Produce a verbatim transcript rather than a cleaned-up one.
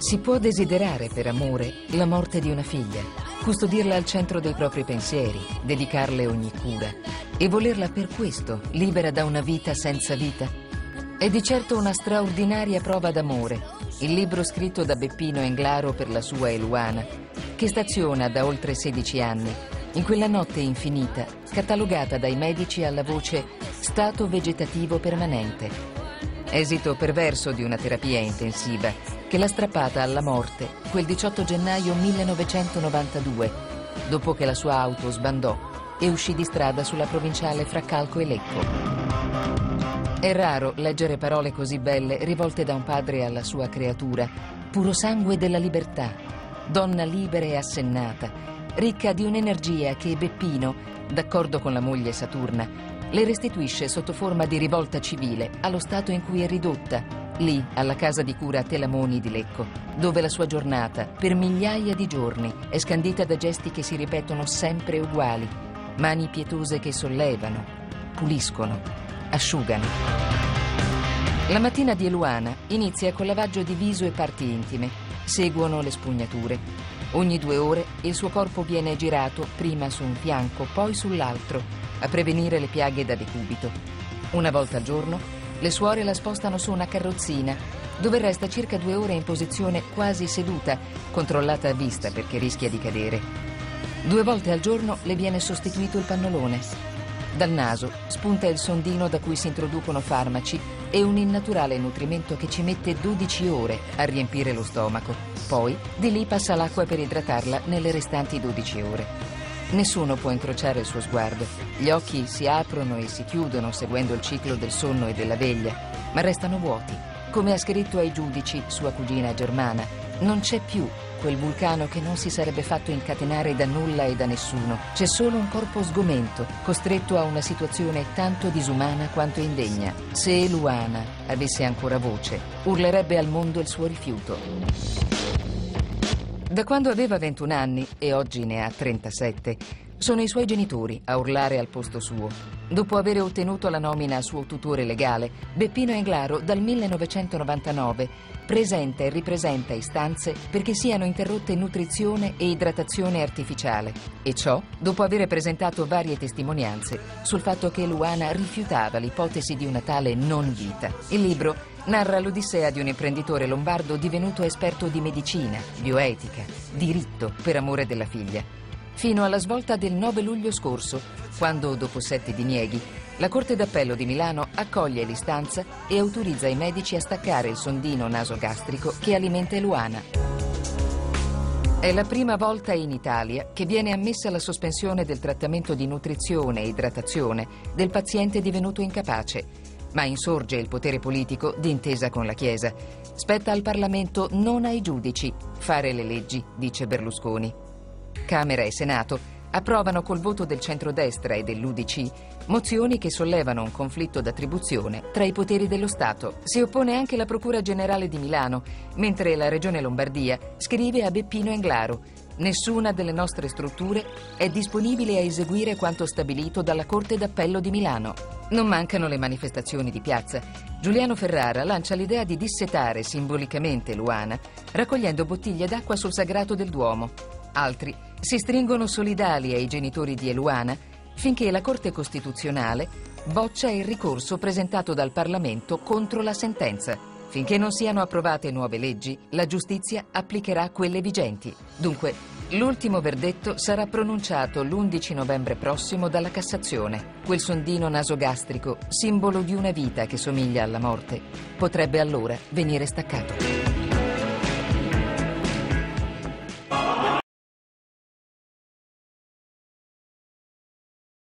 Si può desiderare per amore la morte di una figlia, custodirla al centro dei propri pensieri, dedicarle ogni cura e volerla per questo libera da una vita senza vita? È di certo una straordinaria prova d'amore, il libro scritto da Beppino Englaro per la sua Eluana, che staziona da oltre sedici anni in quella notte infinita, catalogata dai medici alla voce stato vegetativo permanente, esito perverso di una terapia intensiva che l'ha strappata alla morte quel diciotto gennaio millenovecentonovantadue, dopo che la sua auto sbandò e uscì di strada sulla provinciale fra Calco e Lecco. È raro leggere parole così belle rivolte da un padre alla sua creatura, puro sangue della libertà, donna libera e assennata, ricca di un'energia che Beppino, d'accordo con la moglie Saturna, le restituisce sotto forma di rivolta civile allo stato in cui è ridotta, lì alla casa di cura Telamoni di Lecco, dove la sua giornata, per migliaia di giorni, è scandita da gesti che si ripetono sempre uguali, mani pietose che sollevano, puliscono, asciugano. La mattina di Eluana inizia col lavaggio di viso e parti intime, seguono le spugnature. Ogni due ore il suo corpo viene girato prima su un fianco, poi sull'altro, a prevenire le piaghe da decubito. Una volta al giorno le suore la spostano su una carrozzina, dove resta circa due ore in posizione quasi seduta, controllata a vista perché rischia di cadere. Due volte al giorno le viene sostituito il pannolone. Dal naso spunta il sondino da cui si introducono farmaci e un innaturale nutrimento che ci mette dodici ore a riempire lo stomaco. Poi di lì passa l'acqua per idratarla nelle restanti dodici ore. Nessuno può incrociare il suo sguardo. Gli occhi si aprono e si chiudono seguendo il ciclo del sonno e della veglia, ma restano vuoti. Come ha scritto ai giudici sua cugina Germana, non c'è più quel vulcano che non si sarebbe fatto incatenare da nulla e da nessuno. C'è solo un corpo sgomento, costretto a una situazione tanto disumana quanto indegna. Se Eluana avesse ancora voce, urlerebbe al mondo il suo rifiuto. Da quando aveva ventuno anni, e oggi ne ha trentasette, sono i suoi genitori a urlare al posto suo. Dopo aver ottenuto la nomina a suo tutore legale, Beppino Englaro dal millenovecentonovantanove presenta e ripresenta istanze perché siano interrotte nutrizione e idratazione artificiale. E ciò dopo aver presentato varie testimonianze sul fatto che Eluana rifiutava l'ipotesi di una tale non vita. Il libro narra l'odissea di un imprenditore lombardo divenuto esperto di medicina, bioetica, diritto per amore della figlia. Fino alla svolta del nove luglio scorso, quando, dopo sette dinieghi, la Corte d'Appello di Milano accoglie l'istanza e autorizza i medici a staccare il sondino nasogastrico che alimenta Eluana. È la prima volta in Italia che viene ammessa la sospensione del trattamento di nutrizione e idratazione del paziente divenuto incapace, ma insorge il potere politico d'intesa con la Chiesa. Spetta al Parlamento, non ai giudici, fare le leggi, dice Berlusconi. Camera e Senato approvano col voto del centrodestra e dell'U D C mozioni che sollevano un conflitto d'attribuzione tra i poteri dello Stato. Si oppone anche la Procura Generale di Milano, mentre la Regione Lombardia scrive a Beppino Englaro: nessuna delle nostre strutture è disponibile a eseguire quanto stabilito dalla Corte d'Appello di Milano. Non mancano le manifestazioni di piazza. Giuliano Ferrara lancia l'idea di dissetare simbolicamente Eluana, raccogliendo bottiglie d'acqua sul sagrato del Duomo. Altri si stringono solidali ai genitori di Eluana finché la Corte Costituzionale boccia il ricorso presentato dal Parlamento contro la sentenza. Finché non siano approvate nuove leggi, la giustizia applicherà quelle vigenti. Dunque, l'ultimo verdetto sarà pronunciato l'undici novembre prossimo dalla Cassazione. Quel sondino nasogastrico, simbolo di una vita che somiglia alla morte, potrebbe allora venire staccato.